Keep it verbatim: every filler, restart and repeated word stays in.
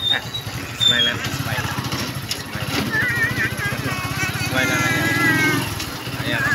Eh, smile and smile. Smile. Smile aja. Ayo.